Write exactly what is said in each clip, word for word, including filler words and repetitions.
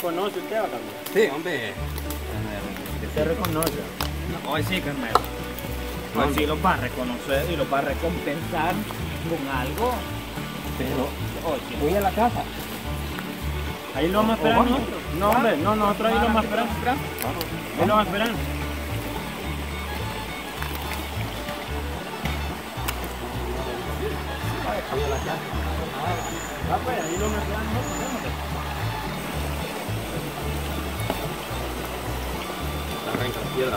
reconoce usted, Carmelo? Sí, hombre. Se reconoce. No, hoy sí, Carmelo. Hoy sí los va a reconocer y los va a recompensar con algo. Pero Hoy sí. voy a la casa. Ahí lo vamos a esperar nosotros. No, hombre, no, nosotros ahí lo vamos a esperar. Ahí lo vamos a esperar. Voy a la casa. Ah, pues, ahí lo vamos a esperar nosotros. Arranca la piedra.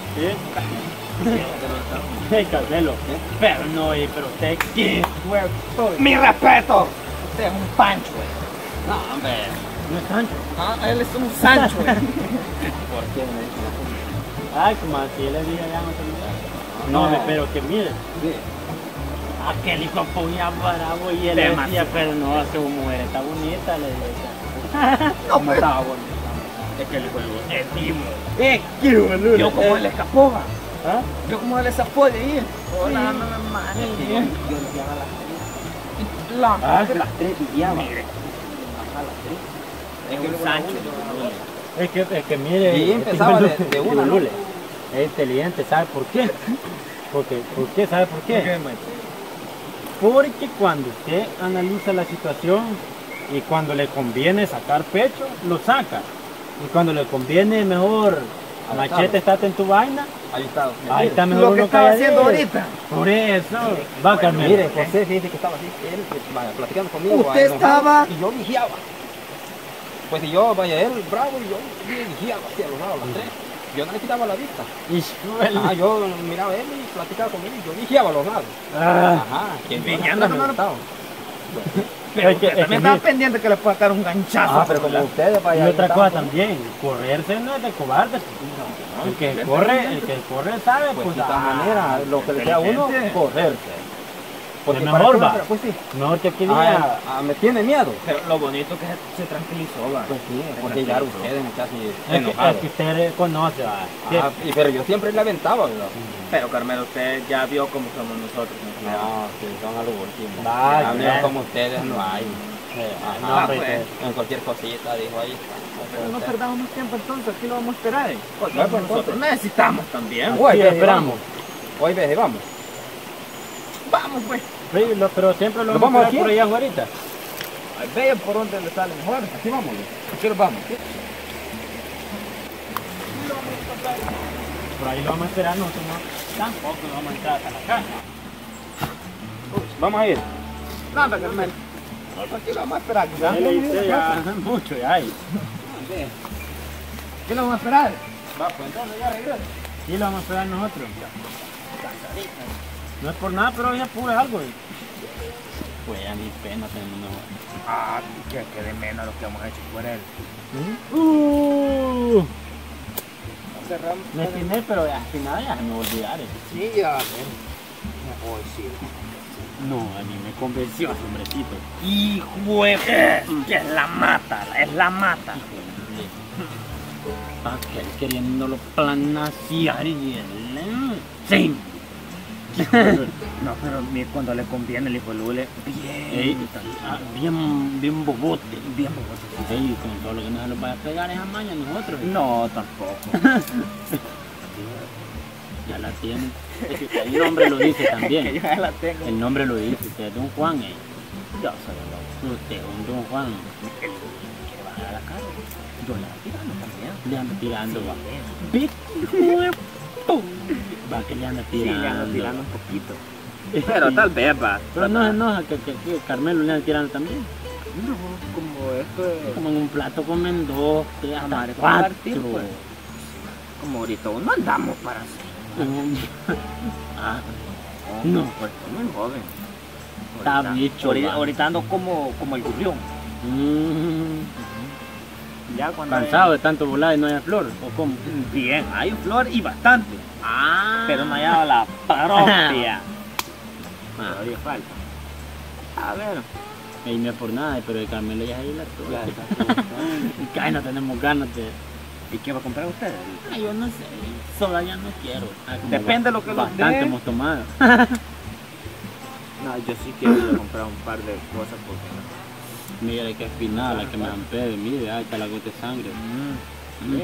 ¿Sí? Hey, Carmelo. Pero no, eh, pero usted qué huevo. ¡Mi respeto! Usted es un pancho, güey. No, hombre. No es Sancho. Ah, él es un Sancho, güey. ¿Por qué me dice la comida? Ay, como así le dije ya no te olvidas. No, hombre, pero que mire. Sí. Aquel hijo ponía bravo y él le decía, pero no, su mujer está bonita, le decía. No, pues estaba bonito. Es que el hijo de es vivo. Eh, qué boludo. Yo como él escapó, va. ¿Ah? Yo como él escapó de ir. Hola, no me Yo manes. yo llegaba a las tres. La Ah, madre. Las tres pillaba. Mire, Ajá, las tres. es un Sancho. Es que, es que mire. Y empezaba este de- de una, ¿no? Lule, es inteligente, ¿sabe por qué? Porque, ¿por qué? ¿Sabe por qué? Porque cuando usted analiza la situación y cuando le conviene sacar pecho, lo saca. Y cuando le conviene mejor machete, estate en tu vaina, Ahí está. ahí está mejor Lo que uno estaba calladito. haciendo ahorita. Por eso, va Carmelo. Mire, José dice que estaba así, él vaya, platicando conmigo. Usted vaya, enojado, estaba- Y yo vigiaba. Pues y yo, vaya, él bravo y yo vigiaba hacia los lados, las tres. Yo no le quitaba la vista. Hijuele. Ah, yo miraba a él y platicaba conmigo y yo vigiaba a los lados. Ah, Ajá, que Vigiando, me no, no. gustaba. Pero Es que- usted es que también estaba mire. pendiente que le pueda caer un ganchazo. Ah, pero como ustedes, vaya. y otra estaban cosa con- también, correrse no es de cobarde. No, El que no, corre, el que corre sabe, Pues pues, de todas ah, maneras, lo que le queda a uno, inteligente. correrse. Porque Es para mejor, qué va. otra, pues sí. mejor que aquí Ah, diga, ah, me tiene miedo. Pero lo bonito que se, se tranquilizó, va. Pues sí, Se porque ya tranquilizó. ustedes me casi es que, enojados. es que usted conoce, va. que- Ah, y- pero yo siempre le aventaba, ¿verdad? Pero Carmelo, usted ya vio cómo somos nosotros. ¿no? No, sí, son a lo último. Va, Ya, ya. como ustedes no hay. eh, Ajá, no, hombre, pues. que- En cualquier cosita, dijo ahí. está. Pero no perdamos más tiempo entonces, aquí lo vamos a esperar. ¿eh? Porque Bueno, pues, nosotros entonces. necesitamos también. Hoy Sí, ve, esperamos. vamos. Hoy ve, vamos. Vamos pues. Sí, lo- pero siempre lo ¿Nos vamos a vamos esperar aquí? por allá ahorita. Ahí vean por dónde le sale mejor. Así vamos. Aquí nos vamos. Por ahí lo vamos a esperar, nosotros no, tampoco vamos a entrar hasta la casa. Vamos a ir. Nada, Carmelo. Nosotros aquí lo vamos a esperar. Ya ¿Ya? le hice ya mucho, ya ahí. ¿Qué lo vamos a esperar? Va, pues entonces ya regresa. Sí, lo vamos a esperar nosotros. No es por nada, pero ya apura algo. Pues a mi pena tenemos mejor. Ah, que quede menos lo que hemos hecho por él. Uh, Cerramos. me estimé, pero al final ya se me olvidaré. Sí, ya. Hoy sí. No, a mí me convenció ese hombrecito. Hijo de... Que es la mata, es la mata. Aquel queriéndolo planasear y él... eh, Sí. No, pero a mí cuando le conviene el hijo de Lule, bien. Ey, ah, bien, bien bobote, bien bobote. Ey, con todo lo que no se lo vaya a pegar esa maña nosotros. No, tampoco. Ya la tiene. Es que el nombre lo dice Que también. yo ya la tengo. El nombre lo dice. Usted es Don Juan, eh. Yo soy loco. Usted es un Don Juan. Que quiere bajar a la cara. Yo le ando tirando también. Le anda tirando, va. Ve, hijo de pu- Va, que le anda Sí, tirando. le ando tirando un poquito. Pero tal vez va. Pero no se enoja que, que, que Carmelo le anda tirando también. No, como esto es... Como en un plato comen dos, tres, hasta Madre, cuatro. compartir, pues. Como ahorita no andamos para así. Um, ah, No, No. pues muy joven. Está Ahorita- bicho, ahorita, va. ahorita ando como, como el gurrión. mm, Ya cuando cansado de tanto volar y no haya flor, ¿o cómo? Bien, hay flor y bastante. Ah, Pero no haya la propia. Ah, Todavía falta. A ver. y no es por nada, pero el Carmelo ya es ahí la Ya tuya. está. Y que ay, no tenemos ganas de... ¿Y qué va a comprar usted? Ay, yo no sé, soda ya no quiero. Ah, como Depende de ba- lo que nos Bastante dé. hemos tomado. No, yo sí quiero ir a comprar un par de cosas porque Mira que espinal, la que me ampede, mire, ahí está la gota de sangre. Mm. Mm. Sí.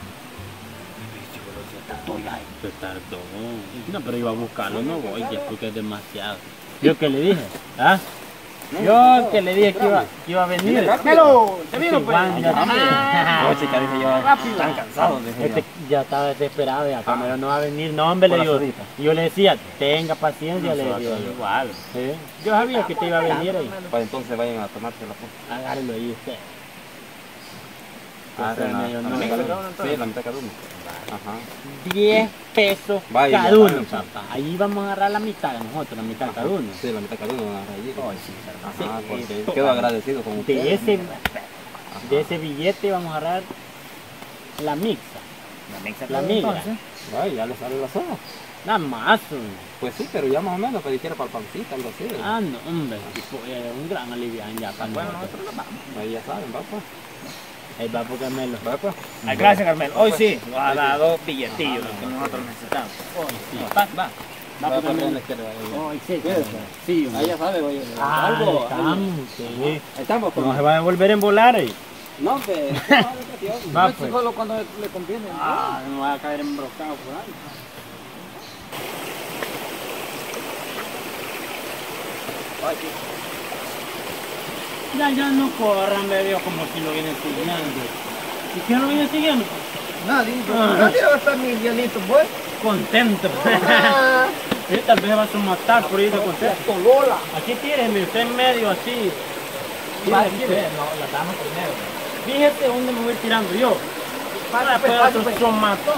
Se tardó. No, pero iba a buscarlo, no voy, ya porque es demasiado. ¿Yo qué le dije? ¿Ah? Yo que le dije que iba, que iba a venir. Pero, te Este vino pues. Juan ya- No, chica, dije yo, Rápido. están cansados, dije Este yo. ya estaba desesperado, ya Camilo no va a venir, no hombre, le Por la digo. sudita. Y yo le decía, tenga paciencia, le Nosotros decía yo. igual. ¿Sí? Yo sabía que te iba a venir ahí. Pues entonces vayan a tomarse la foto. Agárrelo ahí usted. Ah, Usted la, medio la no- mitad cada uno, entonces. Sí, la mitad cada uno. Ajá. diez pesos Vaya, cada uno, vaya. papá. Ahí vamos a agarrar la mitad nosotros, la mitad cada uno. Sí, la mitad cada uno van a agarrar allí. Ay, sí, Ajá, sí, porque sí. quedo agradecido con De ustedes. ese, de ese billete vamos a agarrar la mixa. La mixa La todo, migra. entonces. Ay, ya le sale la soda. Nada más. Pues sí, pero ya más o menos, para dijera para el pancito, algo así. Ah, no, hombre. Tipo, eh, un gran alivián ya para Bueno, nosotros. nosotros nos vamos. Ahí ya saben, va pues. Ahí va por Carmelo. Va pues. Ay, gracias, Carmelo. Hoy sí, nos ha dado billetillos que nosotros necesitamos. Sí, va, va. Va Va por pues, Carmelo. la izquierda, ahí. Ay, sí, sí, hombre. Ahí ya sabe, oye. Ah, algo, estamos, algo. sí. Estamos No se va a devolver en volar ahí. No, que Va, no, pues. solo cuando le conviene. Ah, no va a caer embrocado por ahí. Ay, sí. Ya, ya no corran, bebé, como si lo vienen siguiendo. ¿Y quién lo viene siguiendo? Nadie, Ah. nadie va a estar mi Dianito, pues. Contento. Sí, tal vez va a matar por irse contento. Lola. Aquí tíreme, usted en medio así. Va, Tíreme, tire. no, la damos primero. Fíjate dónde me voy a ir tirando yo. Para pues, pedazo pase, pues. son matón.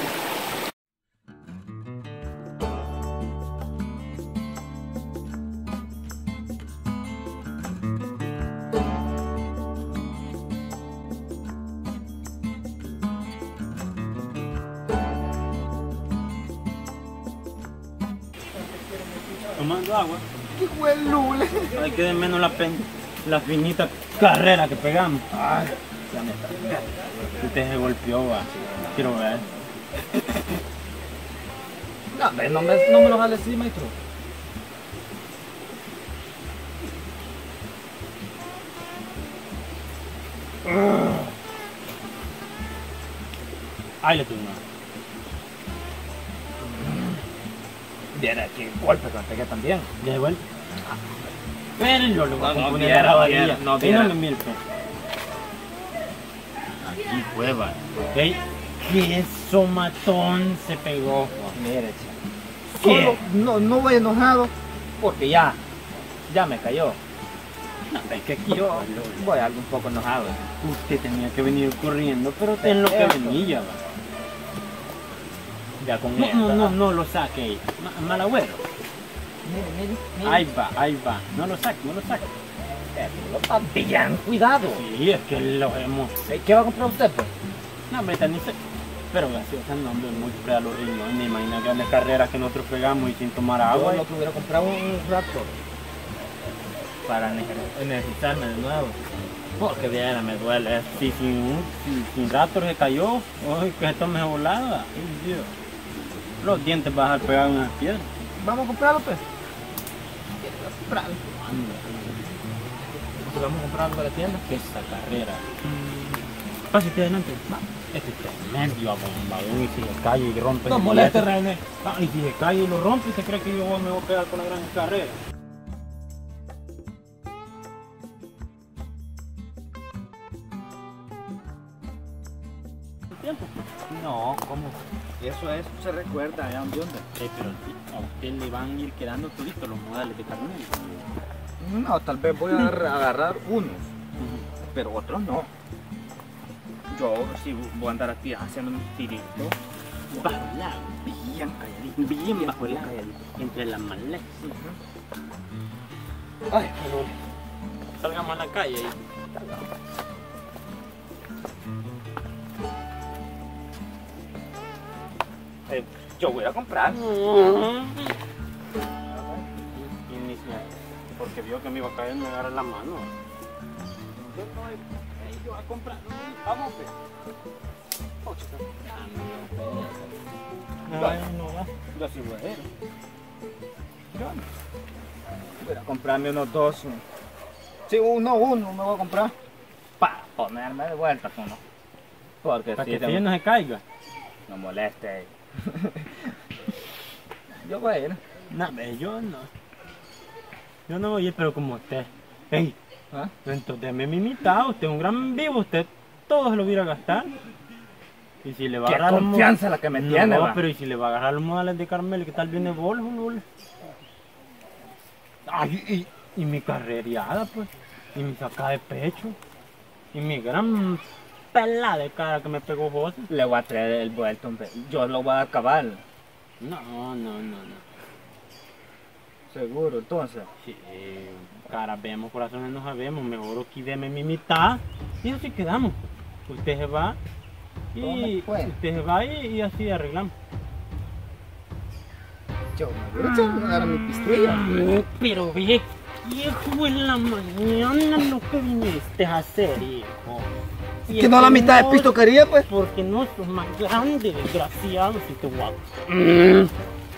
Tomando agua. ¡Qué buen lule! Hay que de menos la, pen, la finita carrera que pegamos. Ay, ya me está. Usted se golpeó, va. Quiero ver. No, hombre, no me, no me lo jales así, maestro. Ahí le tuve una. Viene aquí, golpe, que pegué también. Ya de vuelta. Pero yo lo voy a No, no, componer viera, la varilla. viera, no, Ahí viera. no me mire, pues. Aquí cueva. ¿Ok? ¡Qué somatón se pegó! Mire, ¿Qué? Solo no, no voy enojado porque ya, ya me cayó. No, es que aquí yo... Voy algo un poco enojado. Usted tenía que venir corriendo, pero ten lo que Eso. venía, va. Ya con No, esta. no, no, no lo saque ahí. Ma- mal agüero. Mire, mire, mire. Ahí va, ahí va. No lo saque, no lo saque. Lo también, cuidado. Sí, es que lo hemos... Eh, ¿Qué va a comprar usted, pues? No, meta ni sé. Pero gaseosa no, hombre, muy fea los riñones. Imagina grandes carreras que nosotros pegamos y sin tomar agua. Yo lo que hubiera comprado un rato. Para ne- necesitarme de nuevo. Porque viera, me duele. Si sin, un- si, sin rato se cayó, ay, que se tome volada. Ay, Dios. Los dientes van a pegar en las piedras. Vamos a comprarlo, pues. Comprarlo. Pues vamos a comprarlo para la tienda. Que esa carrera. Pásate adelante. Va. Este es tremendo a bombadón y si se cae y rompe. No se moleste, molesta. René. Ah, y si se cae y lo rompe, se cree que yo me voy a pegar con la gran carrera. Tiempo. No, ¿cómo? Eso es, se recuerda, ya, ¿de dónde? Eh, pero a usted le van a ir quedando toditos los modales de Carmelo. No, tal vez voy a agarrar, agarrar unos, pero otros no. Yo sí voy a andar aquí haciendo un tirito. Bajo el agua, Bien calladito. bien bajo el agua, entre las maletas. Ay, Salgamos a la calle y Eh, yo voy a comprar. Y ni se- porque vio que me iba a caer, me agarra la mano. Yo estoy, eh, yo a comprar. Vamos, pues. Oh, chica. Ay, no, ya. Yo sí voy a ir. voy a comprarme unos dos Sí, uno, uno me voy a comprar. Para ponerme de vuelta uno. Porque Para si que te si no se caiga. no moleste. Yo voy a ir. No, ve, yo no. Yo no voy a ir, pero como usted. Ey, ¿Ah? entonces déme mi mitad, usted es un gran vivo, usted todo se lo viera a gastar. Y si le va a Qué agarrar los mo- confianza la que me no, tiene, va. pero y si le va a agarrar los modales de Carmelo, ¿qué tal viene bol, bol? Ay, y, y mi carreriada, pues. Y mi sacada de pecho. Y mi gran pelada de cara que me pegó José. Le voy a traer el vuelto, hombre. Yo lo voy a acabar. No, no, no, no. Seguro, entonces. Sí, cara, vemos, corazones no sabemos. Mejor aquí deme mi mitad y así quedamos. Usted se va y Tome, pues. usted se va y, y así arreglamos. Yo me voy a echar a dar mi pistrilla. No, pero ve, hijo, en la mañana lo que viniste a hacer, hijo. Y Que no la que mitad de no- pisto quería, pues. Porque no sos más grande, desgraciado, si te guapo.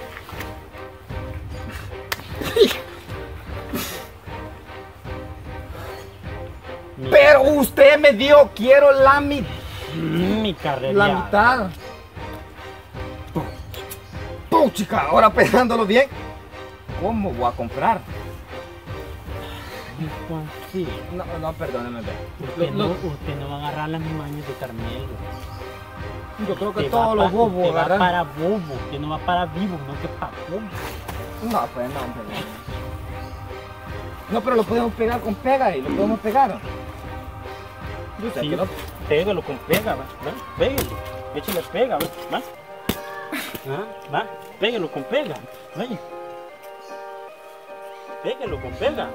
Pero usted me dio, quiero la mitad. Mi carrera. La mitad. Puchica, ahora pensándolo bien. ¿Cómo voy a comprar? Sí. No, no, perdóneme. ve. Usted, Lo- no, lo- usted no va a agarrar las mañas de Carmelo. yo creo que Usted va todos los pa- bobos usted va agarran. para bobo, usted no va para vivo, no que para bobo. No, pues no, hombre. No, pero lo podemos pegar con pega y lo podemos pegar. Yo sé Sí, que no- pégalo con pega, va, va, pégalo, échale pega, va, va, ah, va, pégalo con pega, vaya, pégalo con pega.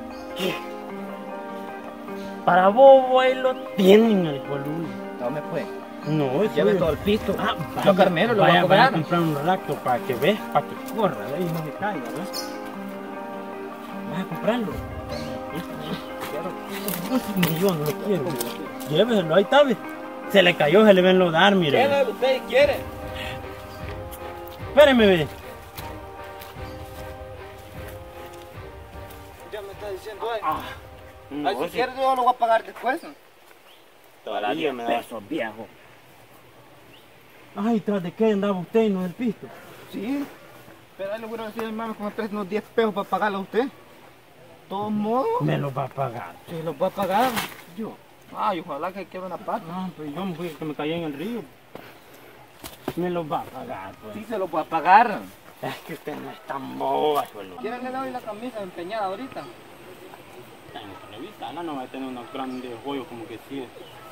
Para bobo ahí lo tienen el boludo. Tome pues. No, eso Lleve es- todo el pisto. Ah, Yo Carmelo lo voy a vaya, vaya a cobrar. comprar un lacto para que veas, para que corra, ¿ve? Y no me caiga, ¿ves? Vas a comprarlo. Ni yo no lo quiero. Lléveselo, ahí está, ¿ve? Se le cayó, se le ven lodar, mire. ¿Qué usted quiere? Espéreme, ve. Ya me está diciendo ahí. Ah, no, Ay, si sí, quiere yo lo voy a pagar después. todavía me da. Pesos, viejo. Ay, ¿tras de qué andaba usted y no del pisto? Sí. Pero ahí le voy a decir, hermano, con tres unos diez pesos para pagarlo a usted. De todos modos, Me lo va a pagar. sí, lo voy a pagar. Yo. Ay, ojalá que quede una pata. No, pues yo me fui que me caí en el río. Me lo va a pagar, pues. Sí, se lo voy a pagar. Es que usted no es tan boba, suelo. ¿Quiere le doy la camisa empeñada ahorita? En la revista, no, no va a tener unos grandes joyos como que sí.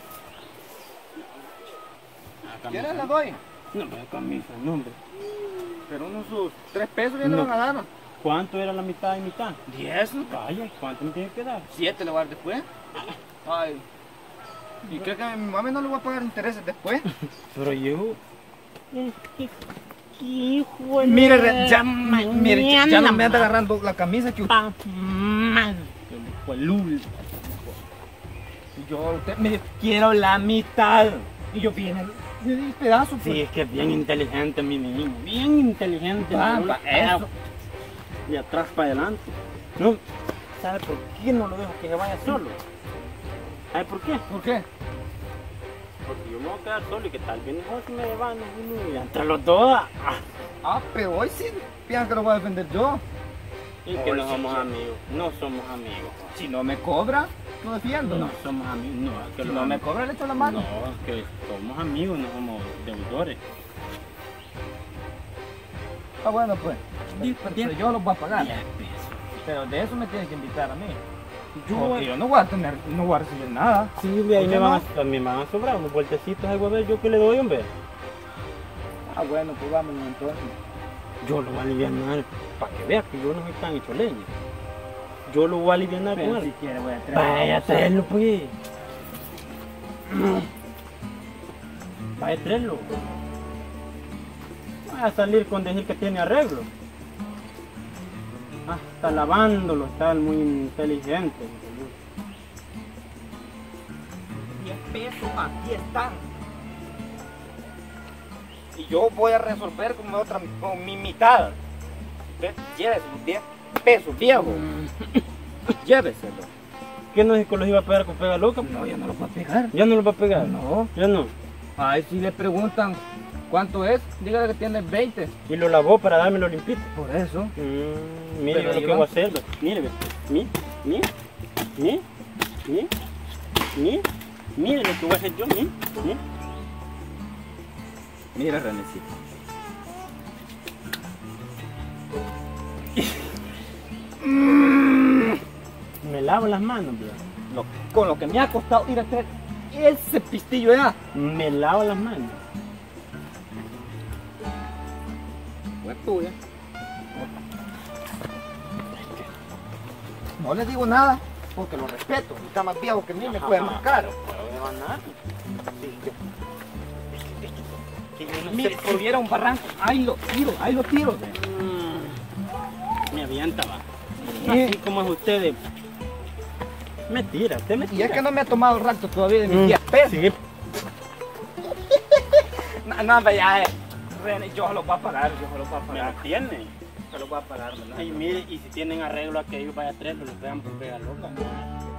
Ah, ¿Quiere camisa. le doy? No, pero camisa, no, hombre. Pero unos sus tres pesos ya le No. van a dar. ¿Cuánto era la mitad y mitad? Diez. Vaya, ¿cuánto me tiene que dar? Siete le voy a dar después. Ay. ¿Y cree que a mi mami no le voy a pagar intereses después? Pero yo... Es que... Hijo de Mire, re- ya, mañana, mire, ya ya no me anda ma- agarrando la camisa que usted... pa- man. Huelul. Yo, usted me dice, quiero la mitad. Y yo viene el pedazo, pues. Sí, es que es bien inteligente mi niño, bien inteligente. Ah, me pa' gusta. eso. De atrás para adelante. No, ¿sabe por qué no lo dejo que se vaya solo? ¿Sabe por qué? ¿Por qué? Porque yo me voy a quedar solo y que tal vez no se me van y entre los dos. Ah, Ah, pero hoy sí piensan que lo voy a defender yo. y que no Oye, somos sí. amigos. No somos amigos. Si no me cobra, lo defiendo. No somos amigos. No, es que Si lo no me amo. cobra, le echo la mano. No, es que somos amigos, no somos deudores. Ah, bueno, pues. Diez- Pero, diez- pero yo los voy a pagar. diez pesos. Pero de eso me tienen que invitar a mí. Yo, Porque yo no voy a tener, no voy a recibir nada. sí, ve, ahí ¿Por me qué van, no? a, me van a sobrar unos vueltecitos ahí, voy a ver yo que le doy, hombre. Ah, bueno, pues vámonos entonces. Yo lo voy a aliviar, para que vea que yo no soy tan hecho leña. Yo lo voy a aliviar con Pero él. si quiere voy a traer. Vaya a traerlo, pues. Vaya a traerlo. Vaya a salir con decir que tiene arreglo. Hasta lavándolo, está muy inteligente. diez pesos, aquí están. Y yo voy a resolver con, otra, con mi mitad. Ve, llévese los diez pesos, viejo. Lléveselo. ¿Qué no es que los iba a pegar con pega loca? No, ya no lo va a pegar. ¿Ya no los va a pegar? No. ¿Ya no? Ay, si le preguntan cuánto es, dígale que tiene veinte. Y lo lavó para dármelo limpito. Por eso. Mm, mire Pero lo ahí que va. voy a hacer. ve. Mire, ve. mire, mire, mire, mire, mire, mire lo que voy a hacer yo, mire, mire. Mira, Renecito. Me lavo las manos, bro. Lo- con lo que me ha costado ir a traer ese pistillo ya. Me lavo las manos. Fue tuya. No le digo nada porque lo respeto. Está más viejo que mí, me puede más caro. Mire, si hubiera un barranco, ahí lo tiro, ahí lo tiro. Mm, me avienta, va. Sí. Así como es usted. Me tira, usted me Y tira. es que no me ha tomado el rato todavía de mis Mm, diez pesos. sí. No, no, hombre, ya, eh. René, yo se los voy a pagar, yo se los voy a Me pagar. lo tiene. Se los voy a pagar, ¿verdad? Y mire, y si tienen arreglo a que ellos vayan a tres, los pegan por pega loca.